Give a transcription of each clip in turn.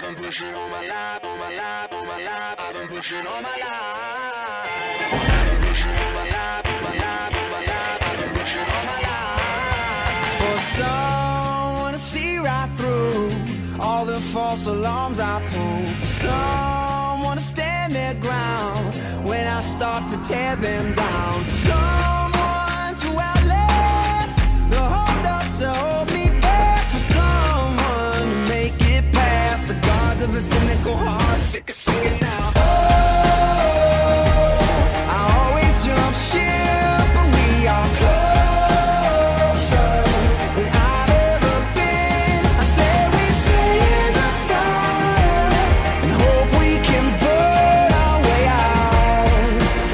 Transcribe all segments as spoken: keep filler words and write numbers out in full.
been pushing all my life, all my life, all my life. I've been pushing all my life. I've been pushing all my life, all my life, all my life. I've been pushing all my life. For someone to see right through all the false alarms I pull. For someone to stand their ground when I start to tear them down. For someone to outlast the holdups that hold me back. For someone to make it past the guards of a cynical heart. Sick of singing now. Oh, I always jump ship, but we are closer than I've ever been. I say we stay in the fire and hope we can burn our way out.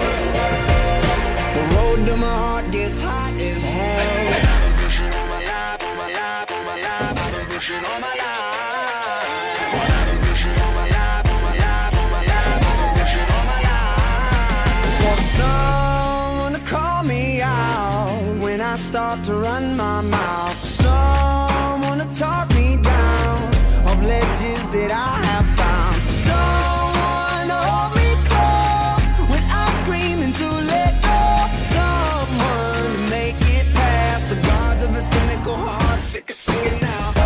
The road to my heart gets hot as hell. I've been pushing all my life, all my life, all my life. I've been pushing all my life. I've been pushing all my life, all my life, all my life. I've been pushing all my life. For someone to call me out when I start to run my mouth. Someone to talk me down off ledges that I have found. Someone to hold me close when I'm screaming to let go. Someone to make it past the guards of a cynical heart. Sick of singing now. Oh,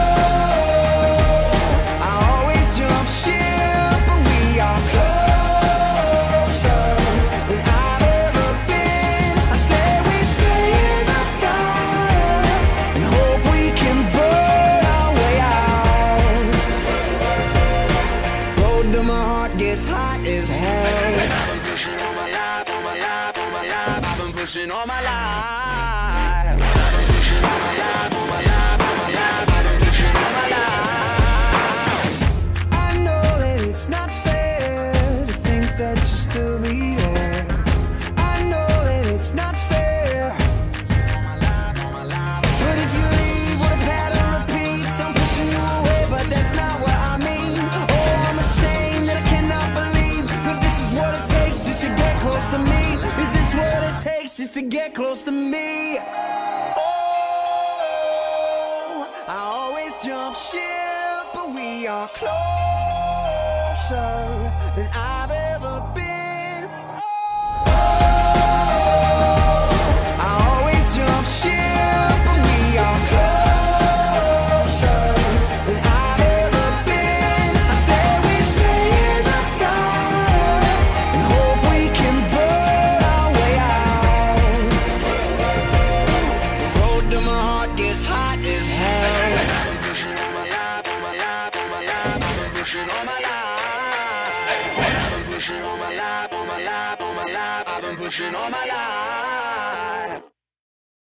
I always jump ship, but we are closer than I've ever been. I say we stay in the fire and hope we can burn our way out. Road to my heart gets hot as hell. I've been pushing all my life, all my life, all my life. I've been pushing all my life. I've been pushing all my life, all my life, all my life. I've been pushing all my life. I know that it's not fair to think that you'll still be there. I know that it's not fair. But if you leave with a pattern repeats, I'm pushing you away, but that's not what I mean. Oh, I'm ashamed that I cannot believe that this is what it takes just to get close to me. Is this what it takes just to get close to me? Oh, I always jump ship, but we are closer than I've ever been. Oh, I always jump ship, but we are closer than I've ever been. I say we stay in the fire and hope we can burn our way out. The road to my heart gets hot as hell. I've been pushing all my life, all my life, all my life. I've been pushing all my life. I've been pushing all my life, all my life, all my life. I've been pushing all my life.